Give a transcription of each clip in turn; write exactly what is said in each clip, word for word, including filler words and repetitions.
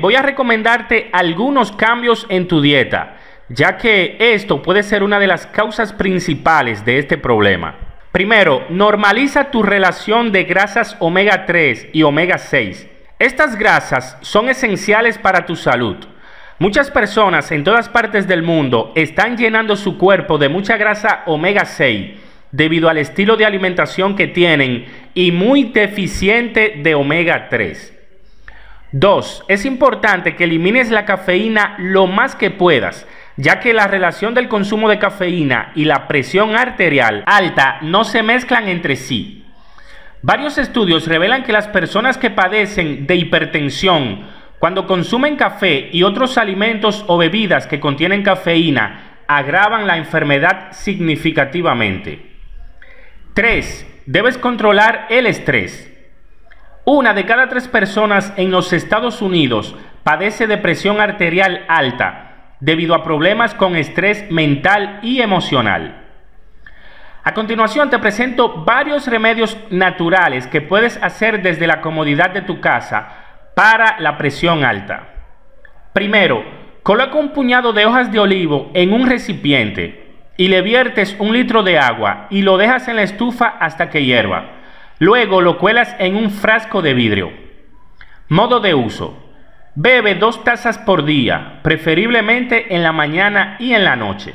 voy a recomendarte algunos cambios en tu dieta, ya que esto puede ser una de las causas principales de este problema. Primero, normaliza tu relación de grasas omega tres y omega seis. Estas grasas son esenciales para tu salud. Muchas personas en todas partes del mundo están llenando su cuerpo de mucha grasa omega seis debido al estilo de alimentación que tienen y muy deficiente de omega tres. dos. Es importante que elimines la cafeína lo más que puedas, ya que la relación del consumo de cafeína y la presión arterial alta no se mezclan entre sí. Varios estudios revelan que las personas que padecen de hipertensión, cuando consumen café y otros alimentos o bebidas que contienen cafeína, agravan la enfermedad significativamente. tres. Debes controlar el estrés. Una de cada tres personas en los Estados Unidos padece de presión arterial alta debido a problemas con estrés mental y emocional. A continuación te presento varios remedios naturales que puedes hacer desde la comodidad de tu casa para la presión alta. Primero, coloca un puñado de hojas de olivo en un recipiente y le viertes un litro de agua y lo dejas en la estufa hasta que hierva. Luego lo cuelas en un frasco de vidrio. Modo de uso. Bebe dos tazas por día, preferiblemente en la mañana y en la noche.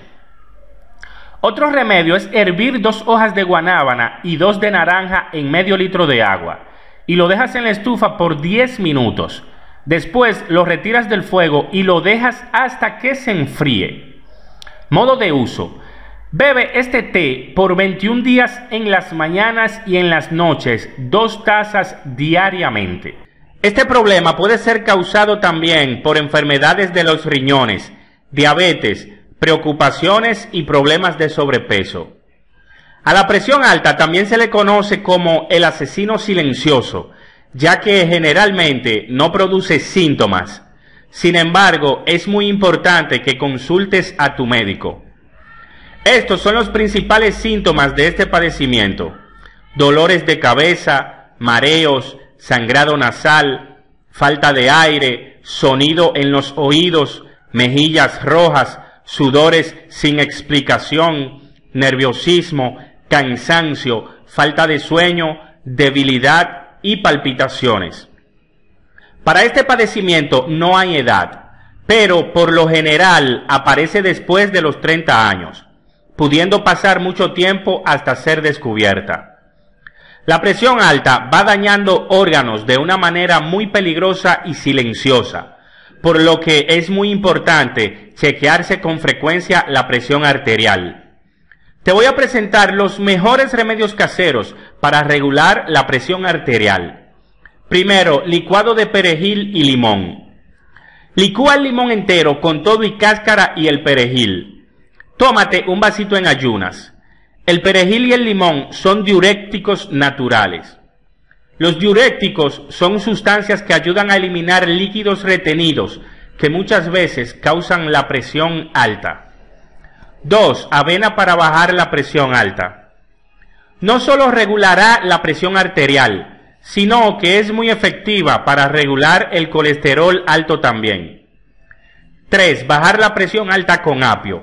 Otro remedio es hervir dos hojas de guanábana y dos de naranja en medio litro de agua y lo dejas en la estufa por diez minutos. Después lo retiras del fuego y lo dejas hasta que se enfríe. Modo de uso. Bebe este té por veintiún días en las mañanas y en las noches, dos tazas diariamente. Este problema puede ser causado también por enfermedades de los riñones, diabetes, preocupaciones y problemas de sobrepeso. A la presión alta también se le conoce como el asesino silencioso, ya que generalmente no produce síntomas. Sin embargo, es muy importante que consultes a tu médico. Estos son los principales síntomas de este padecimiento: dolores de cabeza, mareos, sangrado nasal, falta de aire, sonido en los oídos, mejillas rojas, sudores sin explicación, nerviosismo, cansancio, falta de sueño, debilidad y palpitaciones. Para este padecimiento no hay edad, pero por lo general aparece después de los treinta años, pudiendo pasar mucho tiempo hasta ser descubierta. La presión alta va dañando órganos de una manera muy peligrosa y silenciosa, por lo que es muy importante chequearse con frecuencia la presión arterial. Te voy a presentar los mejores remedios caseros para regular la presión arterial. Primero, licuado de perejil y limón. Licúa el limón entero con todo y cáscara y el perejil. Tómate un vasito en ayunas. El perejil y el limón son diuréticos naturales. Los diuréticos son sustancias que ayudan a eliminar líquidos retenidos que muchas veces causan la presión alta. dos. Avena para bajar la presión alta. No solo regulará la presión arterial, sino que es muy efectiva para regular el colesterol alto también. tres. Bajar la presión alta con apio.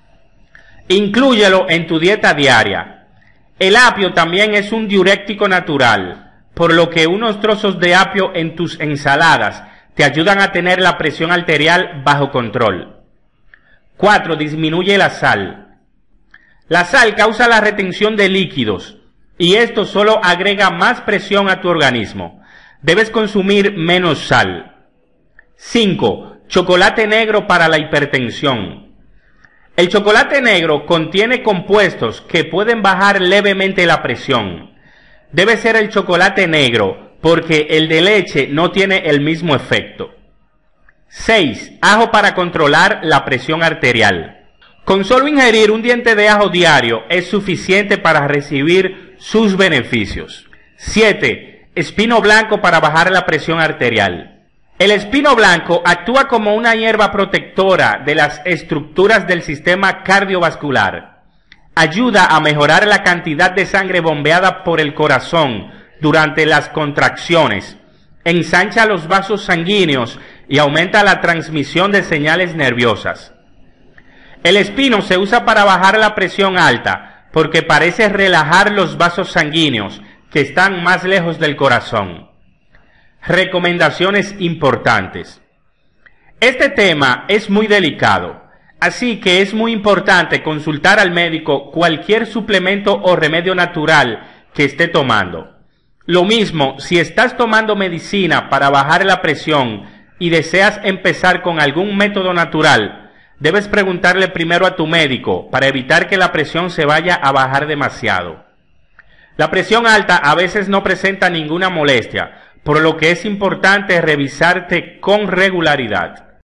Inclúyelo en tu dieta diaria. El apio también es un diurético natural, por lo que unos trozos de apio en tus ensaladas te ayudan a tener la presión arterial bajo control. cuatro. Disminuye la sal. La sal causa la retención de líquidos y esto solo agrega más presión a tu organismo. Debes consumir menos sal. cinco. Chocolate negro para la hipertensión. El chocolate negro contiene compuestos que pueden bajar levemente la presión. Debe ser el chocolate negro porque el de leche no tiene el mismo efecto. seis. Ajo para controlar la presión arterial. Con solo ingerir un diente de ajo diario es suficiente para recibir sus beneficios. siete. Espino blanco para bajar la presión arterial. El espino blanco actúa como una hierba protectora de las estructuras del sistema cardiovascular. Ayuda a mejorar la cantidad de sangre bombeada por el corazón durante las contracciones. Ensancha los vasos sanguíneos y aumenta la transmisión de señales nerviosas. El espino se usa para bajar la presión alta porque parece relajar los vasos sanguíneos que están más lejos del corazón. Recomendaciones importantes. Este tema es muy delicado, así que es muy importante consultar al médico cualquier suplemento o remedio natural que esté tomando. Lo mismo si estás tomando medicina para bajar la presión y deseas empezar con algún método natural, debes preguntarle primero a tu médico para evitar que la presión se vaya a bajar demasiado. La presión alta a veces no presenta ninguna molestia, por lo que es importante revisarte con regularidad.